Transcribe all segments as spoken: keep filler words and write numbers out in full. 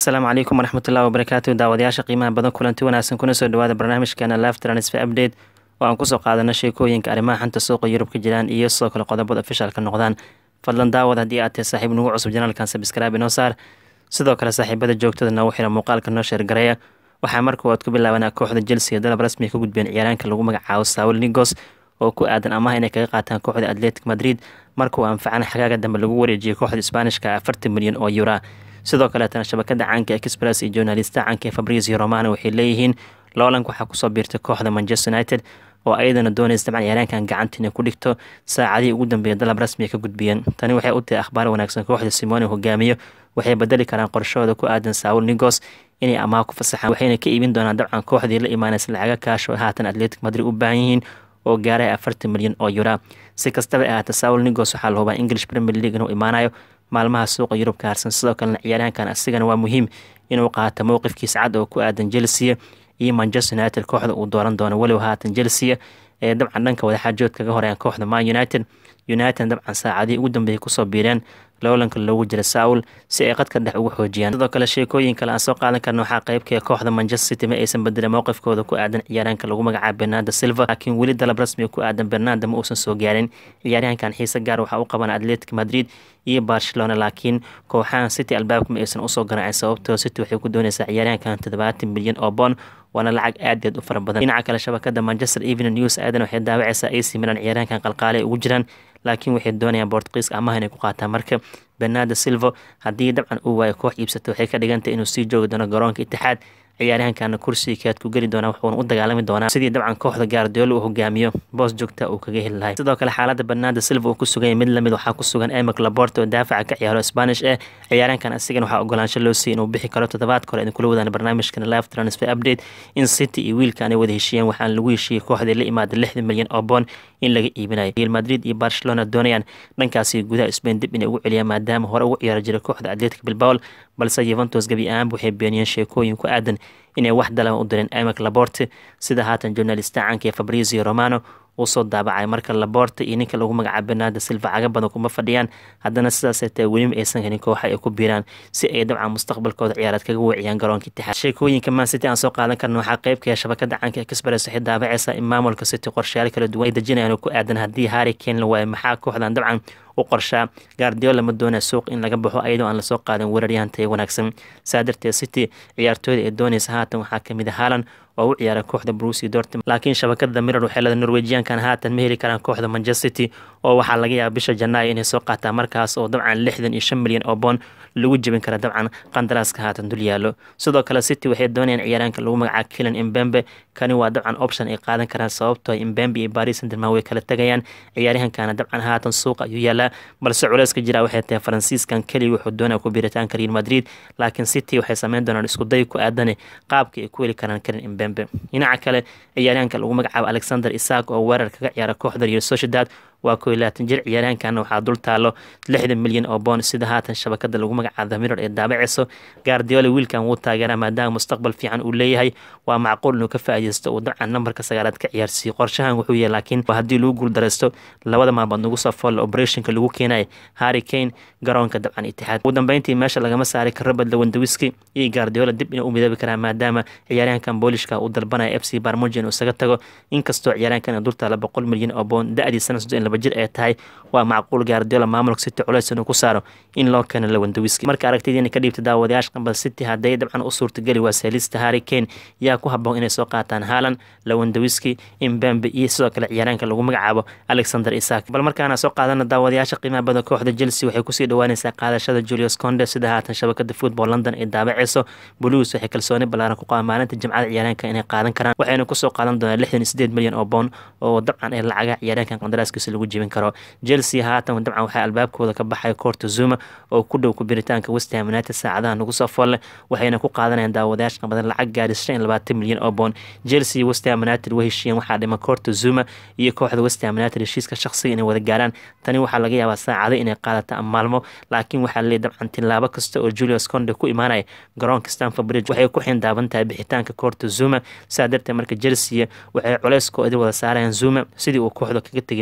asalaamu calaykum waraxmatullahi wabarakaatu daawadayaasha qiimaha badan kulanti wanaagsan kuna soo dhawaada barnaamijkeena live transfer update oo aan kusoo qaadano sheekooyinka arrimaha xanta suuqa Yurub ka jiraan iyo sidoo kale qodobada officialka noqdaan fadlan daawad haddii aad tahay saaxiib nagu cusub janaalkan subscribe inoo saar sidoo kale saaxiibada joogtada nagu xira muuqaalka noo sheer gareeya waxaa marka waad ku bilaabanaa kooxda Chelsea dalab rasmi ka gudbeen ciyaaraanka lagu magacaabo Saul Niguez oo ku aadan amaah inay kaga qaataan kooxda Athletic Madrid markuu anfacan xagaaga dambe lagu wareejiyay kooxda Isbaanishka afartan milyan oo euro sidoo kale tan shabakada caanka Express iyo journalista caanka Fabrizio Romano waxay leeyihiin loolanka waxaa kusoo biirtay kooxda Manchester United oo ayadana doonaysa dabcan ciyaaraankan gacantina ku dhigto saacadii ugu dambeeyay dalab rasmi ka gudbiyeen tani waxay u tahay akhbaar wanaagsan kooxda Simone hogaamiyo waxay bedeli karaan qorshahooda ku aadan Saul Niguez inay amaah ku fasaxaan waxayna ka iibin doonaan dabcan kooxdii la imaanaysa lacaga kaash oo haatan Athletic Madrid u baahan yihiin oo gaaray afartan milyan oo euro si kastaba ahaata Saul Niguez waxaa la hubaa English Premier League inuu imaanayo maalmaha suuqa Yurub ka harsan sidoo kalena ciyaaraankan asigana waa muhiim inuu qaato mowqifkiisa cad oo ku aadan Chelsea iyo Manchester United kooxda uu dooran doono waliba haatan Chelsea ee dabcan dhanka wada xaajood kaga horeeyaan kooxda Man United United dabcan saacadii ugu dambeeyay kusoo biireen loolanka loogu jira Saul si ay qadka dhex ugu xoojiyaan sidoo kale sheekooyin kale aan soo qaadan karno waxaa qaybka kooxda Manchester City ma aysan bedelin mowqifkooda ku aadan ciyaaraanka lagu magacaabo Bernardo Silva laakiin weli dalab rasmi ku aadan Bernardo ma uusan soo gaarin ciyaaraankan xiisa gaar waxa uu qaban Athletic Madrid iyo Barcelona laakiin kooxahan City albaabka ma aysan usoo garaacin sababtoo City waxay ku doonaysaa ciyaaraankan toddobaatan milyan oo pound waana lacag aad aad u fara badan dhinaca kale shabakada Manchester Evening News aadan waxay daawacaysaa A C Milan ciyaaraankan qalqaale ugu jiraan laakiin waxay doonayaan Portuguese amaah inay ku qaataan marka Bernardo Silva haddii dabcan uu waayo koox iibsato waxay ka dhigan tahay inuu sii joogi doono garoonka Itixaad ciyaarahankana kursiga kaad ku geli doona wuxuuna u dagaalami doonaa sidii dabcan kooxda Guardiola uu hogaamiyo boos joogta uu kaga heli lahay sidoo kale xaaladda Bernardo Silva uu ku sugan yahay mid lamid waxaa ku sugan Aymeric Laporte oo daafaca ka ciyaaro Spanish eh ciyaaraankan asigana waxaa ogolaansho loo siiyay inuu bixi karo toddobaadka hore in kula wadaan barnaamijkan live transfer update in City iyo wiilkan ay wada heshiiyeen waxaan lagu heshiiyay kooxda la imaada lixdan milyan oo pound in laga iibinayo Real Madrid iyo Barcelona doonayaan dhankaasi gudaha Spain dib inay ugu celiyaan maadaama hore ugu ciyaar jiray kooxda Athletic Bilbao balse Juventus gabi ahaan waxay beeniyeen sheekooyin ku aadan inay wax dalaba u direen Aymeric Laporte sida haatan journalista caanka Fabrizio Romano uu soo daabacay marka Laporte iyo ninka lagu magacaabo Bernardo Silva caga badan kuma fadhiyaan haddana sidaas ay tahay weli aysan helin kooxa ay ku biiraan si ay dabcan mustaqbalkooda ciyaareed kaga waciyaan garoonka Itixaad sheekooyinka Man City aan soo qaadan karno waxaa qaybka ah shabakada caanka Express waxay daabacaysaa in maamulka City qorshayaal kala duwan ay dejinayaan ku aadan haddii Harry Kane la waayo maxaa kooxdan dabcan u qorshaa Guardiola ma doonaa suuq in laga baxo ayadoo aan la soo qaadan weeraryahan tayo wanaagsan saadartee City ciyaartooyda ee doonaysa haatan waxaa kamid ah Haaland oo u ciyaara kooxda Borussia Dortmund laakiin shabakada Mirror waxay leedahay Norwegian-kan haatan ma heli karaan kooxda Manchester City oo waxaa laga yaabaa bisha Janaayo inay soo qaataan markaas oo dabcan lixdan iyo shan milyan oo pound lagu jebin kara dabcan qandaraaska haatan dul yaalo sidoo kale City waxay doonayaan ciyaaraanka lagu magacaabo Kylian Mbappe kani waa dabcan option ay qaadan karaan sababtoo ah Mbappe iyo Paris Saint-Germain way kala tagayaan ciyaarahankana dabcan haatan suuqa ayuu yaalaa balse culayska jira waxay tahay Faransiiskan kaliya wuxuu doonaa ku biiritaanka Real Madrid laakiin City waxay sameyn doonaan isku day ku aadan qaabka ay ku heli karaan Kylian Mbappe dhinaca kale ciyaaraanka lagu magacaabo Alexander Isak oo weerar kaga ciyaara kooxda Real Sociedad waa koob iyo labaatan jir ciyaaraankan waxaa dul taalo lixdan milyan oo pound sida haatan shabakada lagu magacaabo Mirror ee daabacayso Guardiola wiilkan wuu taageeraa maadaama mustaqbal fiican uu leeyahay waa macquul inuu ka faa'iideysto uu dabcan nambarka sagaalaad ka ciyaarsiiyo qorshahan wuxuu yahay laakiin haddii lagu guuldareysto labada maalmood nagu soo fool operationka lagu keenay Harry Kane garoonka dabcan Itixaad ugu dambeyntii meesha lagama saari karo Robert Lewandowski iyo Guardiola dib inay u midoobi karaan maadaama ciyaaraankan Boolishka uu dalbanaya F C Bayern Munich inuu isaga tago inkastoo ciyaaraankan dul taalo boqol milyan oo pound da'diisana soddon iyo laba jir ay tahay waa macquul Guardiola maamulka City culays inuu ku saaro in loo keeno Lewandowski marka aragtidina ka dhiibta daawadayaasha qanbal City haday dabcan u suurtagali waa seelista Harry Kane yaa ku habboon inay soo qaataan Haaland Lewandowski Mbappe iyo sidoo kale ciyaaraanka lagu magacaabo Alexander Isak bal markaana soo qaadana daawadayaasha qiimaha badan kooxda Chelsea waxay ku sii dhawaanaysaa qaadashada Julius Kounde sida haatan shabakada Football London ee daabacayso Blues waxay kalsooni ballaaran ku qabaan maalinta Jimcada ciyaaraanka inay qaadan karaan waxayna ku soo qaadan doonaan lixdan iyo siddeed milyan oo pound oo dabcan ay lacaga ciyaaraankan qandaraaskiisa lagu jebin karo Chelsea haatan dabcan waxay albaabkooda ka baxay Courto Zuma oo ku dhow ku biritaanka West Ham United saacadaha nagu soo fool waxayna ku qaadanayaan daawadayaasha badan lacag gaaraysa shan iyo labaatan milyan oo pound Chelsea West Ham United way heshiiyeen waxaa dhima Courto Zuma iyo kooxda West Ham United heshiiska shakhsiga inay wada gaaraan tani waxaa laga yaabaa saacado inay qaadato maalmo laakiin waxaa leeyahay dabcan tilaabo kasta oo Julius Kounde ku imaanaya garoonka Stamford Bridge waxay ku xin daaban tahay bixitaanka Courto Zuma saadarta marka Chelsea waxay culayskooda wada saarayaan Zuma sidii uu kooxda kaga tagi lahay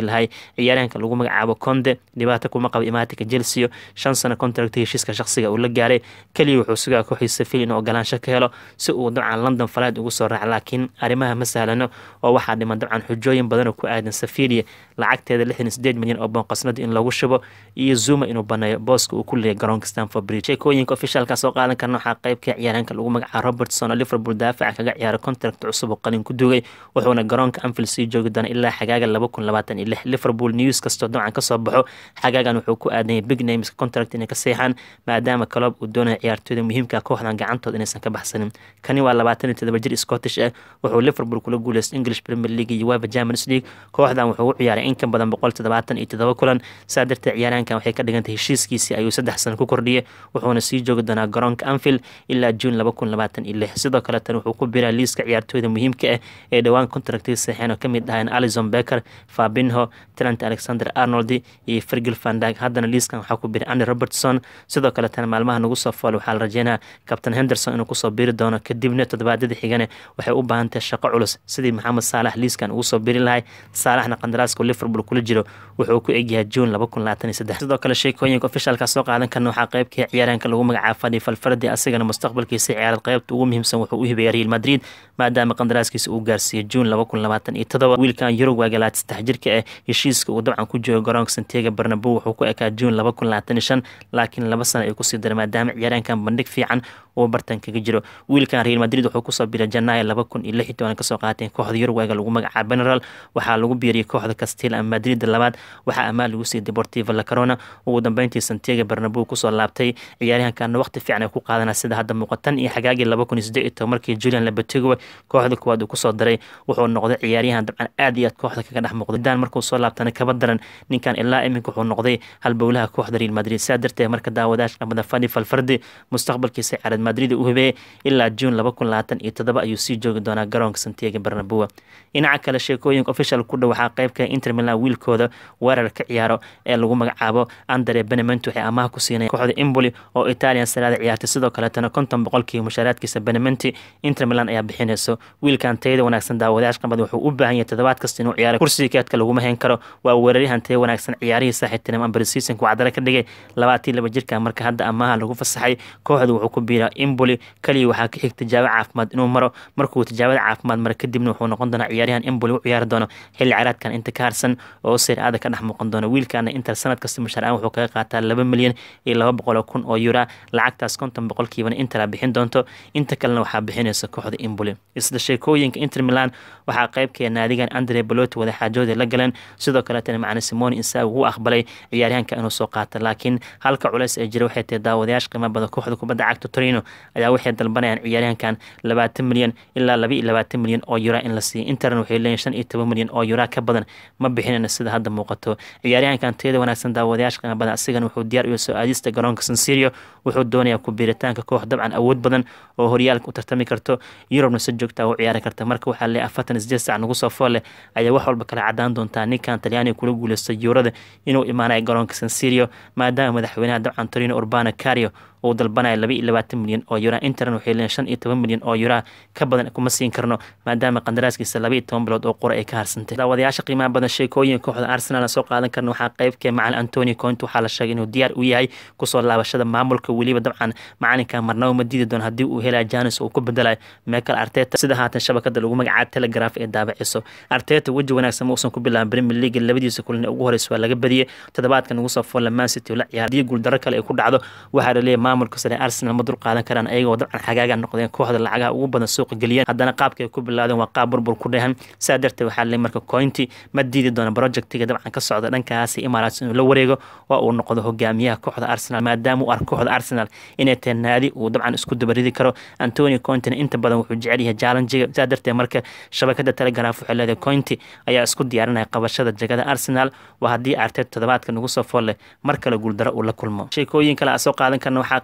ciyaaryahanka lagu magacaabo Conde dhibaato kuma qabo imaatinka Chelsea shan sano contract heshiiska shakhsiga uu la gaaray kaliya wuxuu sugaa kooxiisa Sevilla inuu ogolaansho ka helo si uu dabcan London falaad ugu soo raaco laakiin arrimaha ma sahlano oo waxaa dhiman dabcan xujooyin badan oo ku aadan Sevilla lacagteeda lixdan iyo sideed milyan oo pound qasnad in lagu shubo iyo Zuma inuu baneeyo booska uu ku leeyahay garoonka Stamford Bridge sheekooyinka officialka soo qaadan karna waxaa qayb ka ciyaaraanka lagu magacaabo Robertson oo Liverpool daafaca kaga ciyaaro contract cusub oo qalin ku dugay wuxuuna garoonka Anfield sii joogi doonaa ilaa xagaaga laba kun labaatan iyo lix Liverpool news kasto dabcan ka soo baxo xagaagan wuxuu ku aadan big names contract inay ka seexan maadaama club uu doonayo ciyaartooyda muhiimka kooxdan gacantooda inaysan ka baxsanin kani waa labaatan iyo todoba jir Scottish ah wuxuu Liverpool kula guuleystay English Premier League iyo UEFA Champions League kooxdan wuxuu u ciyaaray in ka badan boqol toddobaatan iyo toddoba kulan saadarta ciyaaraankan waxay ka dhigantay heshiiskiisii ayuu saddex sano ku kordhiyay wuxuuna sii joogi doonaa garoonka Anfield ilaa June laba kun labaatan iyo lix sidoo kale tan wuxuu ku biiray liiska ciyaartooyda muhiimka ah ee dhawaan contractiisa saxeen oo kamid ah Alisson Becker Fabinho Trent Alexander-Arnold iyo Virgil van Dijk haddana liiskan waxaa ku biiray Andy Robertson sidoo kale tan maalmaha nagu soo fool waxaa la rajeynayaa Captain Henderson inuu kusoo biiri doono kadibna toddobaadada xigana waxay u baahan tahay shaqo culus sidii Mohamed Salah liiskan ugu soo biiri lahay Salahna qandaraaska Liverpool kula jiro wuxuu ku egyahay June laba kun labaatan iyo saddex sidoo kale sheekooyinka officialka soo qaadan karna waxaa qayb ka ciyaaraanka lagu magacaabo Fadi Valverde asigana mustaqbalkiisa ciyaarad qaybta ugu muhiimsan wuxuu u hibeeyay Real Madrid maadaama qandaraaskiisa uu gaarsiiyay June laba kun labaatan iyo toddoba wiilkan Uruguay galaad saddex jirka ah heshiiska uu dabcan ku joogo garoonka Santiago Bernabeu wuxuu ku ekaa June laba kun labaatan iyo shan laakiin laba sano ay ku sii daray maadaama ciyaaraankan bandhig fiican oo bartan kaga jiro wiilkan Real Madrid wuxuu ku soo biiray Janaayo laba kun iyo lix iyo toban ka soo qaatay kooxda Uruguay lagu magacaabo General waxaa lagu biiriyay kooxda Castilla Madrid labaad waxaa amaal lagu siiyay Deportivo La Corona ugu dambeyntii Santiago Bernabeu ku soo laabtay ciyaaryahankan waqti fiican ay ku qaadanaa sida hadda muuqatan iyo xagaagii laba kun iyo siddeed iyo toban markii Julian Lopetegui kooxda kuwaad uu ku soo daray wuxuu noqday ciyaaryahan dabcan aad iyo aad kooxda kaga dhex muuqday daan markuu soo laabtana kaba daran ninkan ilaa iminka wuxuu noqday halbowlaha kooxda Real Madrid saadartee marka daawadaasha qabada Fadi Valverde mustaqbalkiisa ciyaarad Madrid uu hibeeyay ilaa June laba kun labaatan iyo toddoba ayuu sii joogi doonaa garoonka Santiago Bernabeu dhinaca kale sheekooyinka official ku dhow waxaa qayb ka Inter Milan wiilkooda weerar ka ciyaaro ee lagu magacaabo Andre Benevento waxay amaah ku siinay kooxda Empoli oo Italian Serie A ciyaartay sidoo kale tan konton boqolkiiba mushaaraadkiisa Benevento Inter Milan ayaa bixinayso wiilkan tayada wanaagsan daawadayaasha qabada wuxuu u baahan yahay toddobaad kasta inuu ciyaaro kursiga keedka lagu mahayn karo waa weeraryahan tayada wanaagsan ciyaarihiisa xitaa Amber season ku cadara ka dhigay labaatan iyo laba jirka marka hadda amaah lagu fasaxay kooxda wuxuu ku biiraa Empoli kaliya waxaa ka xigta tijaabo caafimaad inuu maro markuu tijaabada caafimaad mara kadibna wuxuu noqon doonaa ciyaaryahan Empoli u ciyaari doono xilli ciyaareedkan inta ka harsan oo Serie A ka dhex muuqan doona wiilkan Inter sanad kasta mushaar wuxuu kaga qaataa laba milyan iyo laba boqol kun oo euro lacagtaas konton boqolkiiba Inter bixin doonto inta kalena waxaa bixinaysa kooxda Empoli isla sheekooyinka Inter Milan waxaa qayb ka naadigan Andre Belotti wada xaajooda la galeen sidoo kale tan macna Simone Inzaghi uu aqbalay ciyaaryahanka inuu soo qaato laakiin halka culays ay jira waxay tahay daawadayaasha qiimo badan kooxda kubadda cagta Torino ayaa waxay dalbanayaan ciyaaryahankan labaatan milyan ilaa laba iyo labaatan milyan oo euro in la siiyo Interna waxay leeyihiin shan iyo toban milyan oo euro ka badan ma bixinayna sida hadda muuqato ciyaaryahankan tayada wanaagsan daawadayaasha qiimo badan asigana wuxuu diyaar u yahay soo aadista garoonka San Siro wuxuu doonayaa ku biiritaanka koox dabcan awood badan oo horyaalka u tartami karto Yurubna si joogta u ciyaari karta marka waxaa leeyahay afartan iyo siddeed saac nagu soo fool leh ayaa wax walba kala cadaan doontaa ninkan Talyaaniga kula guuleystay Eurada inuu imaanayo garoonka San Siro maadaama madaxweynaha dabcan Torino Urbano Cario uu dalbanaya laba iyo labaatan milyan oo euro Interna waxay leeyihiin shan iyo toban milyan oo euro ka badan kuma siin karno maadaama qandaraaskiisa laba iyo toban bilood oo qora ay ka harsantay daawadayaasha qiimaha badan sheekooyin kooxda Arsenal soo qaadan karna waxaa qayb ka macallin Antonio Conte waxaa la sheegay inuu diyaar u yahay kusoo laabashada maamulka waliba dabcan macalinka marnaba ma diidi doon haddii uu helayo Janis uu ku bedelayo Mikel Arteta sida haatan shabakada lagu magacaabo Telegraph ee daabaciso Arteta waji wanaagsan uusan ku bilaabin Premier League labadiisa kulan ugu horeysa waa laga badiyay toddobaadkan ugu soo fool Man City la ciyaar guul darro kale ay ku dhacdo waxaa la leeyahay maamulka sare Arsenal ma dur qaadan karaan ayagoo dabcan xagaaga noqdeen kooxda lacagaha ugu badan suuqa galiyeen haddana qaabka ay ku bilaadeen waa qaab burbur ku dheehan saa darteed waxaa leeyahay marka Conte ma diidi doona projectiga dabcan ka socda dhankaas Emirates inuu la wareego oo uu noqdo hogaamiyaha kooxda Arsenal maadaama uu arko kooxda Arsenal inay tahay naadi uu dabcan isku dabaridi karo Antonio Conte inta badan wuxuu jecel yahay challenge saa darteed marka shabakada Telegraph waxay leedahay Conte ayaa isku diyaarinaya qabashada jagada Arsenal waa haddii Arteta toddobaadkan ugu soo fool leh mar kale guul darro uu la kulmo sheekooyin kale soo qaadan karna waxaa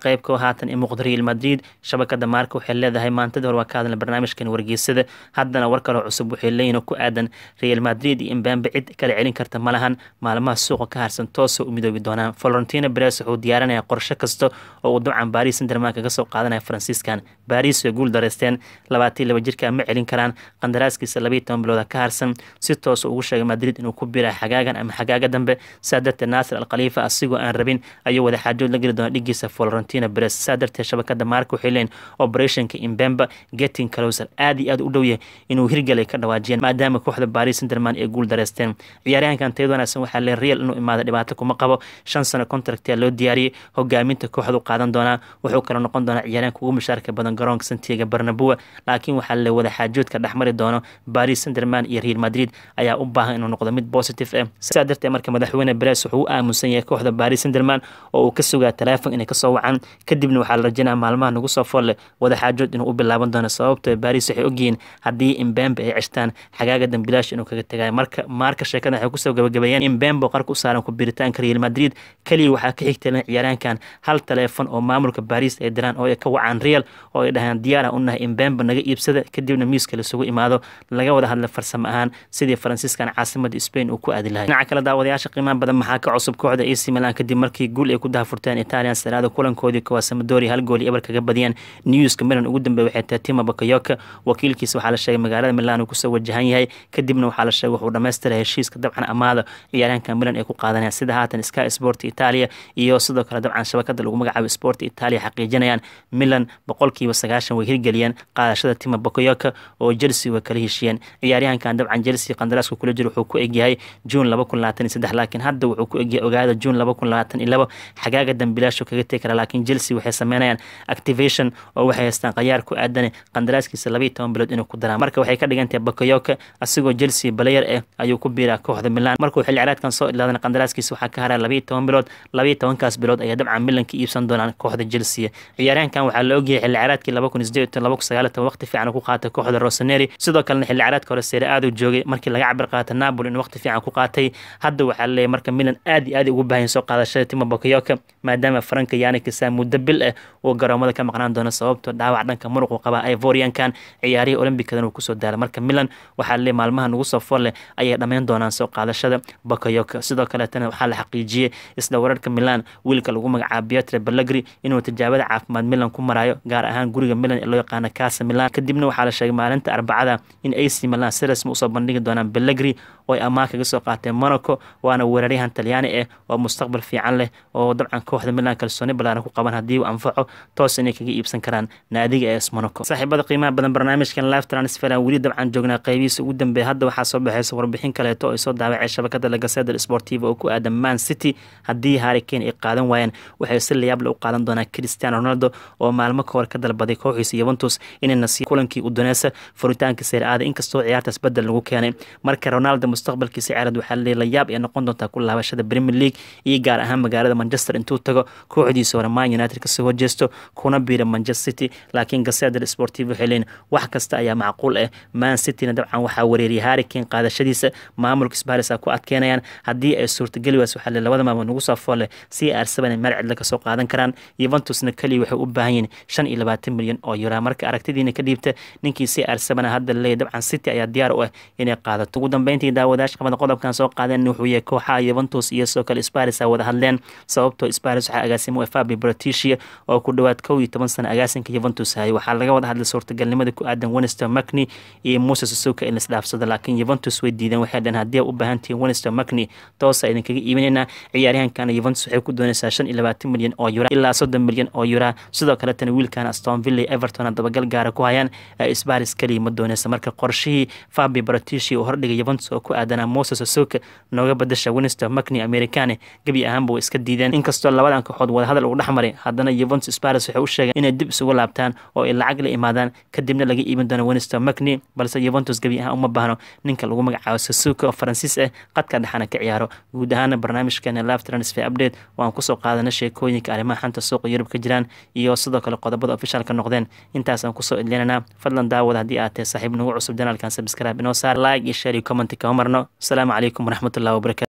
qayb ka haatan in muuqda Real Madrid shabakada Marca waxay leedahay maantadii hore waa ka hadlan barnaamijkan wargeysada haddana war kale cusub waxay leeyihiin ku aadan Real Madrid iyo Mbappe cid kale celin karta malahan maalmaha suuqa ka harsan toos u midoobi doonaan Florentino Perez wuxuu diyaarinayaa qorshe kasta oo uu dabcan Paris Saint-Germain kaga soo qaadanaya Franciscan Paris way guul dareysteen labaatan iyo laba jirka ma celin karaan qandaraaskiisa laba iyo toban bilood ka harsan si toos ugu sheegay Madrid inuu ku biiray xagaagan ama xagaaga dambe saadarte Nasser Al-Khalifa asigoo aan rabin ayuu wada xaajood la geli doona dhigiisa Florentino Perez saadarte shabakada Marca waxay leeyihiin operationka Mbappe getting closer aad iyo aad u dhow yahay inuu hirgalay ka dhawaajiyeen maadaama kooxda Paris Saint-Germain ay guul dareysteen ciyaaryahankan tayada wanaagsan waxaa la Real inuu imaado dhibaato kuma qabo shan sano contract loo diyaariyay hogaaminta kooxdu qaadan doona wuxuu kala noqon doona ciyaaryahanka ugu mushaarka badan garoonka Santiago Bernabeu laakiin waxaa la wada xaajoodka dhaxmari doono Paris Saint-Germain iyo Real Madrid ayaa u baahan inuu noqdo mid positive ah sidaa darteed marka madaxweyne Perez wuxuu u aamusan yahay kooxda Paris Saint-Germain oo uu ka sugaa telefoon inay ka soo wacaan kadibna waxaa la rajaynayaa maalmaha nagu soo fool wada xaajood inuu u bilaaban doono sababtoo Paris waxay ogyihiin haddii Mbappe ay cishtaan xagaaga dambilaash inuu kaga tagay marka marka sheekada waxay ku soo gabagabeeyeen Mbappe qarku saaran ku biritaanka Real Madrid kaliya waxaa ka xigtay ciyaaryahankan hal telefoon oo maamulka Paris ay diraan oo ay ka wacaan Real oo ay dhahaan diyaar ah u nahay Mbappe naga iibsada kadibna miiska la sugu imaado laga wada hadla farsamo ahaan sidii Franciscan caasimada Spain uu ku aadi lahaa dhinaca kale daawadayaasha qiimaha badan maxaa ka cusub kooxda A C Milan kadib markii guul ay ku daafurteen Italian Serie A kulankoodii kuwa Sampdoria hal gool iyo eber kaga badiyeen newska Milan ugu dambeeyay waxay tahay Timo Bakayoko wakiilkiisa waxaa la sheegay magaalada Milan uu ku soo wajahan yahay kadibna waxaa la sheegay wuxuu dhameystiray heshiiska dabcan amaada ciyaaryahanka Milan ay ku qaadanayaan sida haatan Sky Sport Italia iyo sidoo kale dabcan shabakada lagu magacaabo Sport Italia xaqiijinayaan Milan boqolkiiba sagaashan way hirgeliyeen qaadashada Timo Bakayoko oo Chelsea way kala heshiyeen ciyaaryahankan dabcan Chelsea qandaraaska kula jiro wuxuu ku egyahay June laba kun labaatan iyo saddex laakiin hadda wuxuu ku egyahay ogaada June laba kun labaatan iyo laba xagaaga dambilaasho kaga tagi kara laakiin Chelsea waxay sameynayaan activation oo waxay haystaan qayaar ku aadan qandaraaskiisa laba iyo toban bilood inuu ku daraa marka waxay ka dhigantahay Bakayoko asigoo Chelsea player ah ayuu ku biiraa kooxda Milan markuu xilli ciyaareedkan soo ilaadan qandaraaskiisa waxaa ka haray laba iyo toban bilood laba iyo toban kaas bilood ayaa dabcan Milan ka iibsan doonaan kooxda Chelsea ciyaaryahankan waxaa la ogyahay xilli ciyaareedkii laba kun iyo siddeed iyo laba kun iyo sagaal iyo toban waqti fiican ku qaatay kooxda Rossoneri sidoo kale xilli ciyaareedka hore Serie A uu joogay markii laga cabir qaatay Napoli in waqti fiican ku qaatay hadda waxaa la leeyahay marka Milan aad iyo aad ugu baahan soo qaadashada Timo Bakayoko maadaama Frank Yannick muddo bil ah oo garoomada ka maqnaan doona sababtoo dhaawac dhanka muruq qaba Ivoriankan ciyaarihii Olympic-da uu ku soo daalay marka Milan waxaa la leeyahay maalmaha nagu soo fool ayay dhameyn doonaan soo qaadashada Bakayoko sidoo kale tan waxaa la xaqiijiyay isla wararka Milan wiilka lagu magacaabo Pietro Pellegrini inuu tijaabada caafimaad Milan ku marayo gaar ahaan guriga Milan ee loo yaqaan Casa Milan kadibna waxaa la sheegay maalinta Arbacada in A C Milan si rasmi u soo bandhigi doonaan Pellegrini oo ay amaah kaga soo qaateen Monaco waana weeraryahan Talyaani ah oo mustaqbal fiican leh oo dabcan kooxda Milan kalsooni balaaran ku qaban hadii uu anfaco toos inay kaga iibsan karaan naadiga A S Monaco saaxiibada qiimaha badan barnaamijkan live transfer weli dabcan joognaa qaybiisa ugu dambeeyay hadda waxaa soo baxaysa warbixin kale oo ay soo daawacay shabakada La Gazzetta Sportiva oo ku aadan Man City hadii Harry Kane ay qaadan waayaan waxay si layaab leh u qaadan doonaan Cristiano Ronaldo oo maalmo ka hor ka dalbaday kooxiisa Juventus inay nasiib kulankii u doonaysa furitaanka Serie A inkastoo ciyaartaas bedel lagu keenay marka Ronaldo mustaqbalkiisa ciyaarad waxaa la layaab ay noqon doontaa ku laabashada Premier League iyo gaar ahaan magaalada Manchester intuu tago kooxdiisa hore Man United ka soo horjeesto kuna biira Manchester City laakiin Gazzetta Sportiva waxay leeyihiin wax kasta ayaa macquul ah Man City-na dabcan waxaa wareeriyay Harry Kane qaadashadiisa maamulka Spurs ku adkeenayaan hadii ay suurtagal waas waxaa labada maamul nagu soo fool si R seven marcid la ka soo qaadan karaan Juventusna kali waxay u baahan yihiin shan iyo labaatan milyan oo euro marka aragtidiina ka dhiibta ninkii C R seven hadda leeyahay dabcan City ayaa diyaar u ah inay qaadato ugu dambeyntii daawadayaasha qabada qodobkan soo qaadeen wuxuu yahay kooxaha Juventus iyo soo kale Spurs wada hadleen sababtoo Spurs waxa agaasimo Fabio Bratticia oo ku dhawaad kow iyo toban sano agaasinka Juventus hay waxaa laga wada hadlay suurtagalnimada ku aadan Winston McKennie iyo Moses Sissoko in isdhaafsado laakiin Juventus way diideen waxay dhahan hadii u baahan tahay Winston McKennie toos ay idinkaga iibinayna ciyaaryahankan Juventus waxay ku doonaysaa shan iyo labaatan milyan oo euro ilaa soddon milyan oo euro sidoo kale tan wiilkan Aston Villa Everton dabagal gaar ku hayaan Spurs kaliya ma doonaysa marka qorshihii Fabio Bratticia oo hordhigay Juventus oo ku aadan Moses Sissoko nooga badasha Winston McKennie American gabi ahaanba way iska diideen inkastoo labadan kooxood wada hadal ugu dhaxmaray haddana Juventus Spurs waxay u sheegeen inay dib isugu laabtaan oo ay lacag la imaadaan kadibna laga iibin doono Winston McKennie balse Juventus gabi ahaan uma baahno ninka lagu magacaabo Sissoko oo Faransiis ah qadka dhaxana ka ciyaaro guud ahaan barnaamijkan live transfer update waan ku soo qaadanay sheekooyinka arrimaha xanta suuqa Yurub ka jiraan iyo sidoo kale qodobada official ka noqdeen intaas aan ku soo idlinana fadlan daawada hadii aad tahay saaxiib nagu cusub channelkan subscribe inoo saar like iyo share iyo comment ka marno assalamu calaykum waraxmatullaahi wabarakaatuh